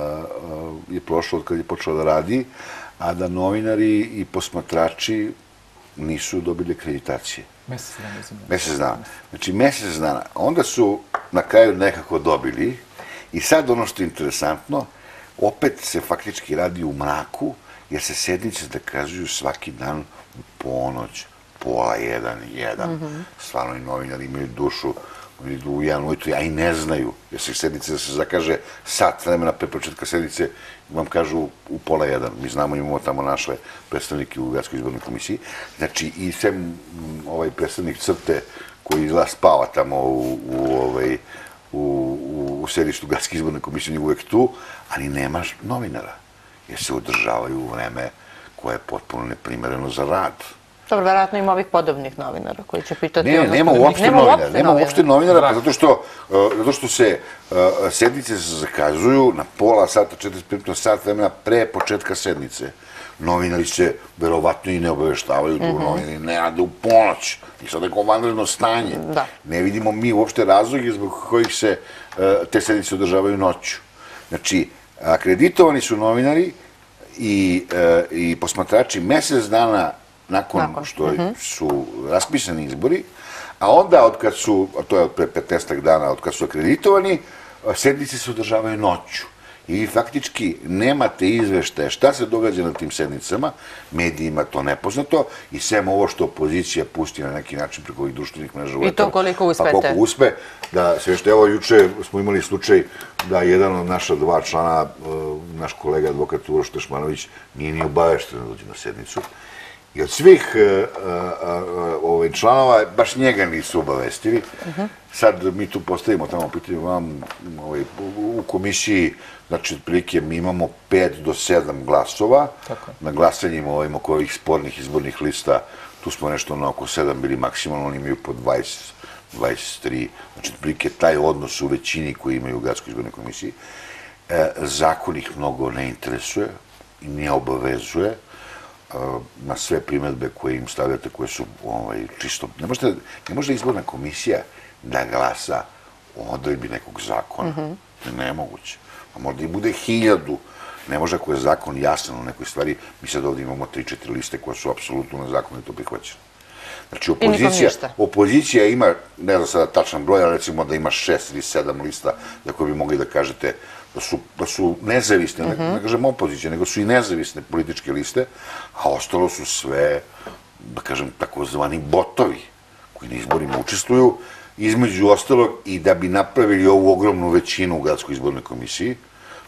je prošlo od kad je počela da radi, a da novinari i posmatrači nisu dobili akreditacije. Mesec dana, izvinjam. Mesec dana. Znači, mesec dana. Onda su na kraju nekako dobili i sad ono što je interesantno, opet se faktički radi u mraku, jer se sednice zakazuju svaki dan u ponoć, pola jedan, jedan. Stvarno i novinari imaju dušu, oni idu u jedan ujutru, a i ne znaju, jer se sednice da se zakaže sat vremena pre početka sednice, vam kažu u pola jedan. Mi znamo, imamo tamo naše predstavnike u Gradskoj izbornoj komisiji. Znači, i sem ovaj predstavnik Crte koji izgleda spava tamo u, u, ovaj, u, u, u sedištu Gradske izborne komisije, on je uvek tu, ali nema novinara, jer se održavaju u vreme koje je potpuno neprimereno za rad. Dobro, verovatno ima ovih podobnih novinara koji će pitati... Ne, nema uopšte novinara, nema uopšte novinara, zato što, zato što se sednice zakazuju na pola sata, četrdeset pet minuta, sat vremena pre početka sednice. Novinari se verovatno i ne obaveštavaju, tu novinari ne rade u ponoć, i sad neko vanredno stanje. Ne vidimo mi uopšte razloge zbog kojih se te sednice održavaju noću. Znači, akreditovani su novinari i, i posmatrači mesec dana nakon što su raspisani izbori, a onda od kad su, a to je od pre petnaestak dana, od kad su akreditovani, sednice se održavaju noću. I faktički nemate izveštaje šta se događa na tim sednicama, medijima to nepoznato, i sem ovo što opozicija pusti na neki način preko ovih društvenih mreža. I to koliko uspete. Pa koliko uspe, da sve što, evo, juče smo imali slučaj da jedan od naša dva člana, naš kolega advokat Uroš Tešmanović, nije ni obavešten da dođe na sednicu. I od svih članova, baš njega nisu obavestili. Sad mi tu postavimo tamo pitanje vam u komisiji, znači otprilike mi imamo pet do sedam glasova na glasanjima oko ovih spornih izbornih lista. Tu smo nešto na oko sedam bili maksimalno, oni imaju po dvadeset, dvadeset tri. Znači otprilike taj odnos u većini koji imaju u Gradskoj izbornoj komisiji. Zakon ih mnogo ne interesuje i ne obavezuje na sve primedbe koje im stavljate, koje su čisto... Ne može izborna komisija da glasa o odredbi nekog zakona. To je nemoguće. A možda i bude hiljadu. Ne može ako je zakon jasan u nekoj stvari. Mi sad ovdje imamo tri četiri liste koje su apsolutno nezakonito prihvaćene. Znači, opozicija ima, ne znam sada tačan broj, ali recimo da ima šest ili sedam lista za koje bi mogli da kažete da su nezavisne, ne kažem opozicije, nego su i nezavisne političke liste, a ostalo su sve, da kažem, takozvani botovi koji na izborima učestvuju, između ostalog i da bi napravili ovu ogromnu većinu u Gradskoj izbornoj komisiji.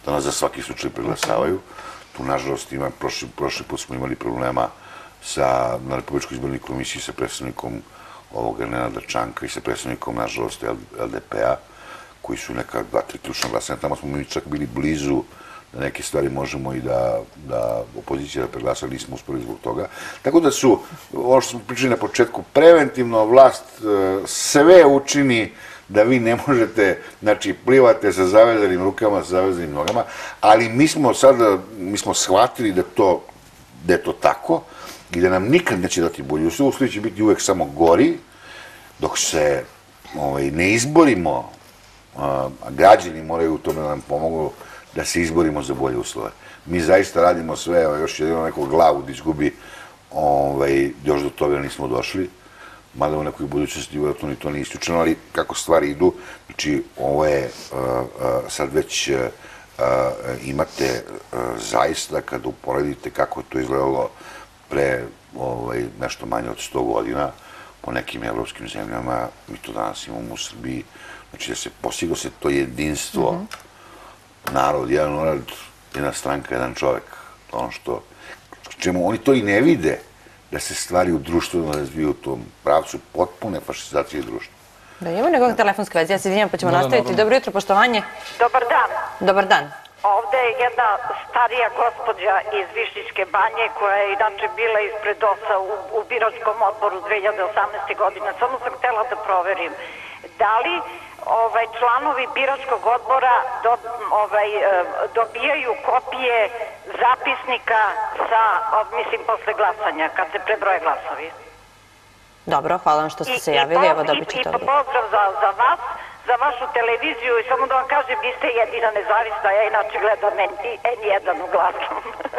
da nas za svaki slučaj preglasavaju. Tu, nažalost, ima, prošli, prošli put smo imali problema sa, na Republičkoj izbornoj komisiji sa predstavnikom ovoga Nenada Čanka i sa predstavnikom, nažalost, L D P-a, koji su neka dva, tri ključna glasanja. Tamo smo mi čak bili blizu da neke stvari možemo i da, da opozicija da preglasa, ali nismo uspeli zbog toga. Tako da su, ono što smo pričali na početku, preventivno vlast sve učini da vi ne možete, znači, plivate sa zavezanim rukama, sa zavezanim nogama, ali mi smo sada, mi smo shvatili da to, da je to tako i da nam nikad neće dati bolje. Sve uslovi će biti uvek samo gori, dok se ovaj, ne izborimo, a građani moraju u tome da nam pomogu da se izborimo za bolje uslove. Mi zaista radimo sve, još jedino neku glavu da izgubi, ovaj, još do toga nismo došli, mada u nekoj budućnosti vjerojatno ni to nije isključeno, ali kako stvari idu, znači ovo je, sad već imate zaista, kada uporedite kako je to izgledalo pre nešto manje od sto godina, po nekim evropskim zemljama, mi to danas imamo u Srbiji, znači da se postiglo se to jedinstvo, narod, jedan narod, jedna stranka, jedan čovek, ono što, čemu oni to i ne vide, da se stvari u društveno razviju u tom pravcu potpune fašizacije društva. Da, imamo nekog telefonske veze, ja se izvinjam, pa ćemo nastaviti. Dobro jutro, poštovanje. Dobar dan. Dobar dan. Ovde je jedna starija gospođa iz Višnjičke banje, koja je inače bila ispred O S A u biračkom odboru dve hiljade osamnaeste. godine. Samo sam htela da proverim. Da li članovi biračkog odbora dobijaju kopije zapisnika sa, mislim, posle glasanja, kad se prebroje glasovi? Dobro, hvala vam što ste se javili, evo dobit ćete odgovor. I pozdrav za vas, za vašu televiziju i samo da vam kažem, vi ste jedina nezavisna, ja inače gledam N jedan uglavnom.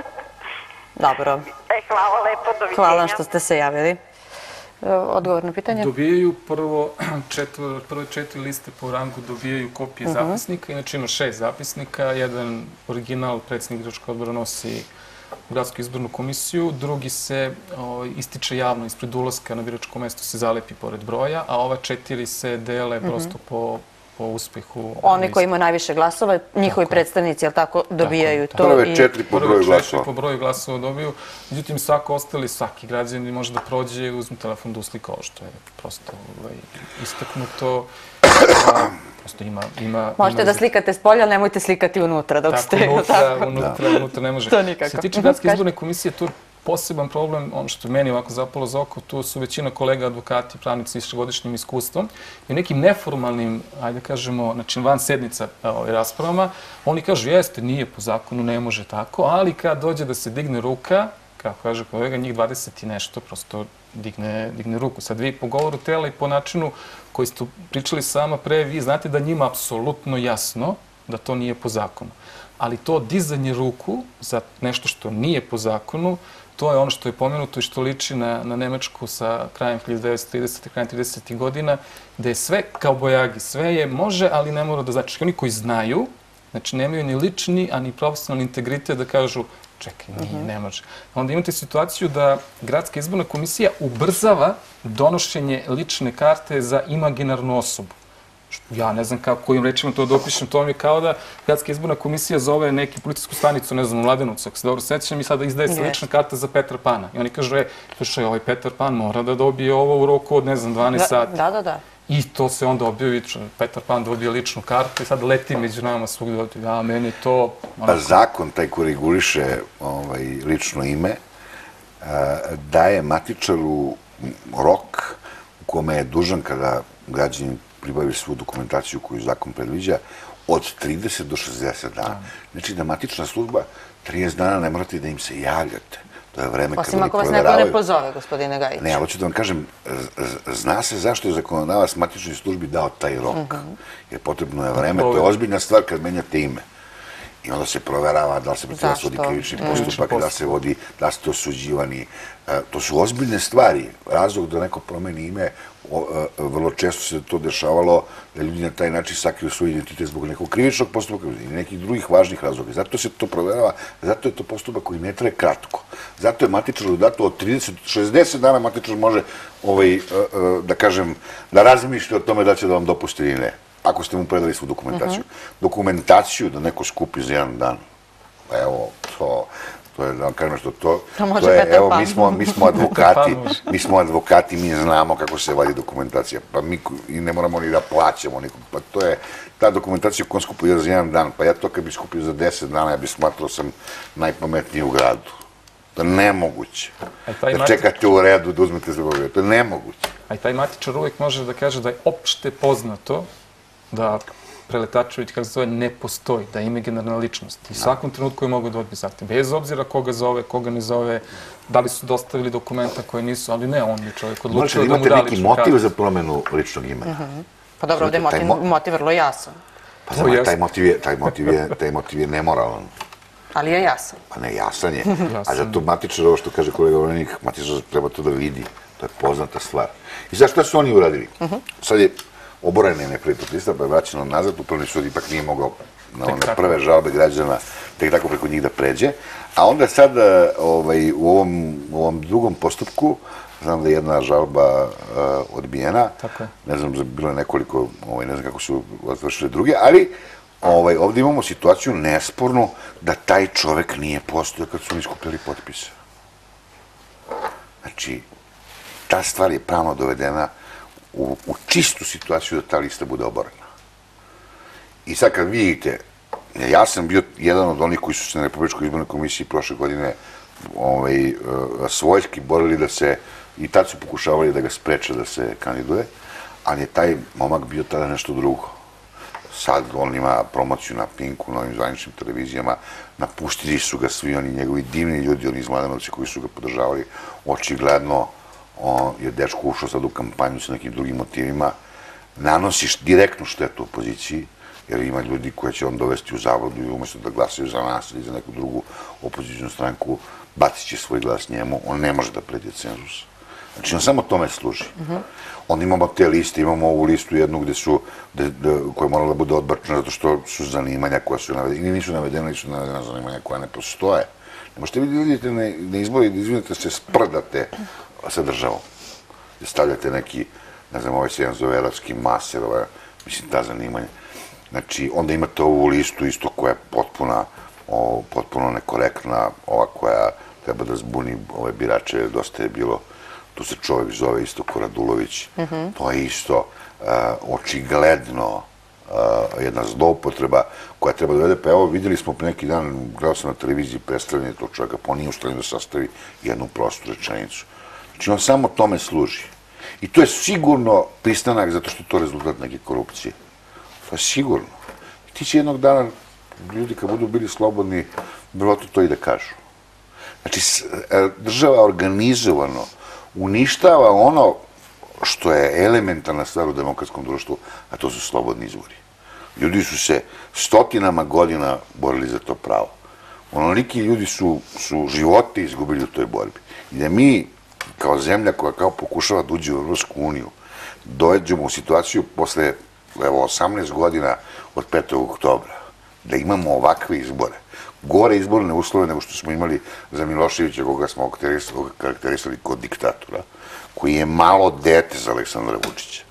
Dobro. Hvala lepo, doviđenja. Hvala vam što ste se javili. Odgovor na pitanje? Dobijaju prvo prve četiri liste po rangu, dobijaju kopije zapisnika, inače ima šest zapisnika, jedan original predsjednik biračkog odbora nosi u gradsku izbornu komisiju, drugi se ističe javno ispred ulaska na biračko mesto, se zalepi pored broja, a ova četiri se dele prosto po po uspehu. Oni koji imaju najviše glasova, njihovi predstavnici, jel tako, dobijaju to? Prve četiri po broju glasova. Prve četiri po broju glasova dobiju. Međutim, svako ostali, svaki građanin može da prođe i uzme telefon da uslika ovo što je prosto istaknuto. Prosto ima... Možete da slikate s polja, ali nemojte slikati unutra dok ste... Tako, unutra, unutra ne može. To nikako. Se tiče gradske izborne komisije, tu poseban problem, ono što je meni ovako zapalo za oko, tu su većina kolega advokati, pravnici s višegodišnjim iskustvom i nekim neformalnim, ajde kažemo, znači van sednica raspravama, oni kažu, jeste, nije po zakonu, ne može tako, ali kad dođe da se digne ruka, kako kaže kolega, njih dvadeset i nešto, prosto digne ruku. Sad vi po govoru tela i po načinu koji ste pričali sama pre, vi znate da njima apsolutno jasno da to nije po zakonu. Ali to dizanje ruku za nešto što nije po zakonu, to je ono što je pomenuto i što liči na Nemačku sa krajem hiljadu devetsto tridesetih. krajem tridesetih. godina, gde je sve kao bojagi, sve je može, ali ne mora da znači. Oni koji znaju, znači nemaju ni lični, a ni profesionalni integritet da kažu čekaj, ne može. Onda imate situaciju da Gradska izborna komisija ubrzava donošenje lične karte za imaginarnu osobu. Ja ne znam kojim rečima to da opišem, to mi je kao da Gradska izborna komisija zove neki policijsku stanicu, ne znam, u Mladenovcu, ako se dobro sećam, i sada izdaje se lična karta za Petra Pana. I oni kažu, e, slušaj, ovaj Petar Pan mora da dobije ovo u roku od, ne znam, dvanaest sati. Da, da, da. I to se onda objavi, Petar Pan dobije ličnu kartu i sad leti među nama svugdje. Ja, meni to... Pa zakon, taj koji reguliše lično ime, daje matičaru rok u kome je dužan kada građanin pribavi svu dokumentaciju koju zakon predviđa, od trideset do šezdeset dana. Znači da matična služba trideset dana ne morate da im se javljate. To je vreme kada oni proveravaju. Osim ako vas neko ne pozove, gospodine Gajić. Ne, ali hoću da vam kažem, zna se zašto je zakonodavac matičnoj službi dao taj rok. Jer potrebno je vreme, to je ozbiljna stvar kad menjate ime. I onda se proverava da li se protiv vas vodi krivični postupak, da li se vodi, da li ste osuđivani. To su ozbiljne stvari. Razlog da neko promeni ime, vrlo često se to dešavalo da ljudi na taj način sakriju svoj identitet zbog nekog krivičnog postupaka i nekih drugih važnih razloga. Zato se to proverava, zato je to postupak koji ne traje kratko. Zato je matičaru dato od trideset do šezdeset dana matičar može, da kažem, da razmišlja o tome da će da vam dopusti ili ne. ako ste mu predali svu dokumentaciju. Dokumentaciju da neko skupi za jedan dan, evo, to... To je, da vam kažem što to, to je, evo, mi smo, mi smo advokati, mi smo advokati, mi znamo kako se vadi dokumentacija, pa mi i ne moramo ni da plaćamo nikom, pa to je, ta dokumentacija koju on skupio za jedan dan, pa ja to kad bi skupio za deset dana, ja bi smatrao sam najpametniji u gradu. To je nemoguće. Da čekate u redu, da uzmete za boga, to je nemoguće. A i taj matičar uvijek može da kaže da je opšte poznato da Preletačević, kako se zove, ne postoji, da ima generalna ličnost. I svakom trenutku je mogu da odbije zahtev. Bez obzira koga zove, koga ne zove, da li su dostavili dokumenta koje nisu, ali ne, on je čovjek odlučio da mu da ličnu kartu. Imate neki motiv za promenu ličnog imena? Pa dobro, ovdje je motiv vrlo jasan. Pa znam, taj motiv je nemoralan. Ali je jasan. Pa ne, jasan je. A zato matičar, ovo što kaže kolega Olenik, matičar treba to da vidi. To je poznata stvar. I znaš šta su oni uradili? Sad je oboren je neprvi lista, pa je vraćeno nazad, upravni sud ipak nije mogao na one prve žalbe građana tek tako preko njih da pređe. A onda sad u ovom drugom postupku, znam da je jedna žalba odbijena, ne znam, bilo je nekoliko, ne znam kako su odvršili druge, ali ovdje imamo situaciju nespornu da taj čovek nije postojao kad su oni skupili potpise. Znači, ta stvar je pravno dovedena u čistu situaciju da ta lista bude oborena. I sad kad vidite, ja sam bio jedan od onih koji su se na Republičkoj izbornoj komisiji prošle godine svojski borili da se, i tad su pokušavali da ga spreče da se kandiduje, ali je taj momak bio tada nešto drugo. Sad on ima promociju na Pinku, na ovim zvaničnim televizijama, napustili su ga svi oni njegovi divni ljudi, oni iz Mladenovci koji su ga podržavali, očigledno je dečko ušao sad u kampanju sa nekim drugim motivima, nanosiš direktnu štetu opoziciji, jer ima ljudi koje će on dovesti u zavodu i umjesto da glasaju za nas ili za neku drugu opozicijnu stranku, bacit će svoj glas njemu, on ne može da pređe cenzus. Znači, on samo tome služi. Onda imamo te liste, imamo ovu listu jednu gde su, koja je morala da bude odbačena zato što su zanimanja koja su navedena, ili nisu navedena, ili su navedena zanimanja koja ne postoje. Ne možete vi vidjeti na izbori, da izvinite se, sprdate sa državom. Da stavljate neki, ne znam, ovaj se jedan zove erotski maser, mislim, ta zanimanja. Znači, onda imate ovu listu isto koja je potpuna, potpuno nekorektna, ova koja treba da zbuni ove birače, dosta je bilo, tu se čovjek zove isto Koradulović, to je isto očigledno jedna zloupotreba koja treba da dovede, pa evo vidjeli smo pre neki dan, gledao sam na televiziji predstavljanje tog čovjeka, pa on nije u stanju da sastavi jednu prostu rečenicu. Znači, on samo tome služi. I to je sigurno pristanak zato što je to rezultat neke korupcije. To je sigurno. I ti će jednog dana, ljudi kad budu bili slobodni, vrlo to i da kažu. Znači, država organizovano uništava ono što je elementarna stvar u demokratskom društvu, a to su slobodni izbori. Ljudi su se stotinama godina borili za to pravo. Onoliki ljudi su živote izgubili u toj borbi. I da mi, kao zemlja koja kao pokušava da uđe u Evropsku uniju, dođemo u situaciju posle osamnaest godina od petog oktobra, da imamo ovakve izbore, gore izborne uslove nego što smo imali za Miloševića, koga smo karakterisali kod diktatora, koji je malo dete za Aleksandra Vučića.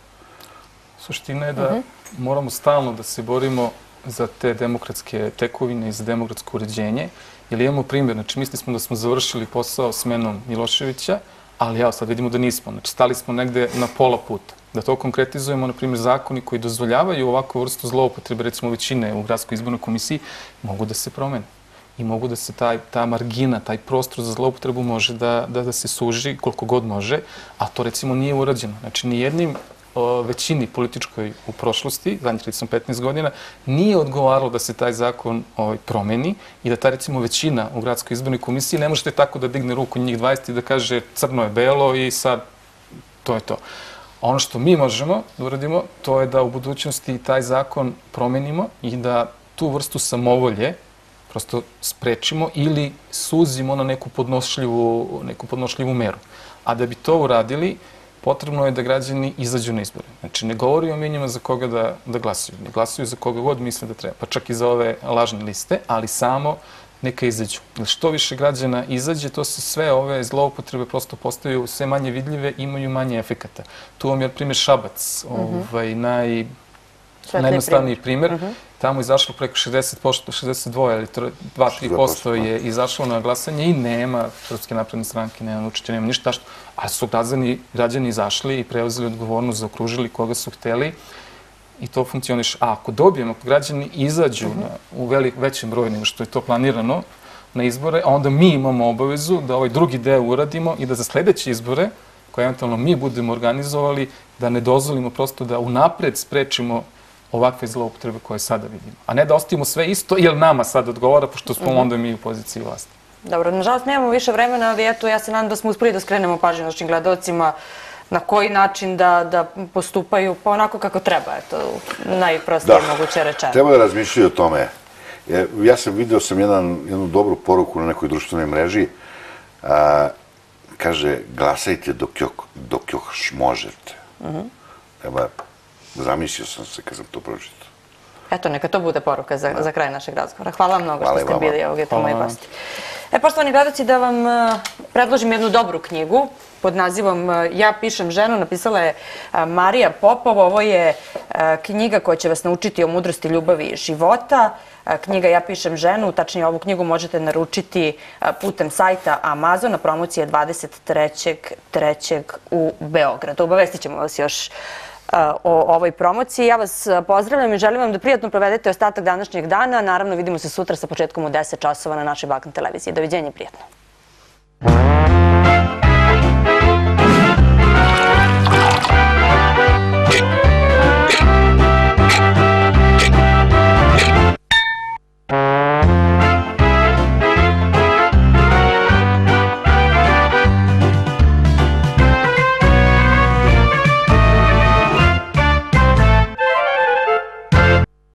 Suština je da moramo stalno da se borimo za te demokratske tekovine i za demokratsko uređenje, jer imamo primjer, znači mislili smo da smo završili posao smenom Miloševića, ali ja sad vidimo da nismo, znači stali smo negde na pola puta. Da to konkretizujemo, na primjer, zakoni koji dozvoljavaju ovakvu vrstu zloupotrebe, recimo većine u Gradskoj izbornoj komisiji, mogu da se promene. I mogu da se ta margina, taj prostor za zloupotrebu može da se suži koliko god može, a to recimo nije urađeno. Znači, nijednim većini političkoj u prošlosti, zadnjih recimo petnaest godina, nije odgovaralo da se taj zakon promeni i da ta recimo većina u Gradskoj izbornoj komisiji ne možete tako da digne ruku njih dvadeset i da kaže crno je belo i sad to je to. Ono što mi možemo da uradimo, to je da u budućnosti taj zakon promenimo i da tu vrstu samovolje prosto sprečimo ili suzimo na neku podnošljivu meru. A da bi to uradili, potrebno je da građani izađu na izbore. Znači, ne govori o menjima za koga da glasuju. Ne glasuju za koga god misle da treba, pa čak i za ove lažne liste, ali samo neka izađu. Što više građana izađe, to se sve ove zloupotrebe prosto postaju sve manje vidljive, imaju manje efekata. Tu vam je, na primjer, Šabac, najjednostavniji primjer. Tamo je izašlo preko šezdeset posto, šezdeset dva ili dva do tri posto je izašlo na glasanje i nema Srpske napredne stranke, nema Vučića, nema ništa. A su građani, građani izašli i preuzeli odgovornost, zaokružili koga su hteli i to funkcioniše. A ako dobijemo, ako građani izađu na, u velik, većem broju nego što je to planirano na izbore, onda mi imamo obavezu da ovaj drugi deo uradimo i da za sledeće izbore, koje eventualno mi budemo organizovali, da ne dozvolimo prosto da unapred sprečimo ovakve zloupotrebe koje sada vidimo. A ne da ostavimo sve isto, jer nama sad odgovara, pošto smo onda mi u poziciji vlasti. Dobro, nažalost nemamo više vremena, ali eto, ja se nadam da smo uspeli da skrenemo pažnju našim gledalcima na koji način da, da postupaju pa onako kako treba, eto, najprostije moguće rečeno. Treba da razmišljaju o tome. Ja sam vidio sam jedan, jednu dobru poruku na nekoj društvenoj mreži. A, kaže, glasajte dok, dok još možete. Treba, zamislio sam se kad sam to pročitao. Eto, neka to bude poruka za, za kraj našeg razgovora. Hvala vam mnogo što ste bili ovdje kao moji gosti. E, poštovani gledaoci, da vam predložim jednu dobru knjigu pod nazivom Ja pišem ženu. Napisala je Marija Popov. Ovo je knjiga koja će vas naučiti o mudrosti ljubavi i života. Knjiga Ja pišem ženu, tačnije ovu knjigu možete naručiti putem sajta Amazona. Promocija je dvadeset trećeg trećeg u Beogradu. Obavestit ćemo vas još o ovoj promociji. Ja vas pozdravljam i želim vam da prijatno provedete ostatak današnjeg dana. Naravno, vidimo se sutra sa početkom u deset časova na našoj Balkan televiziji. Doviđenja i prijatno.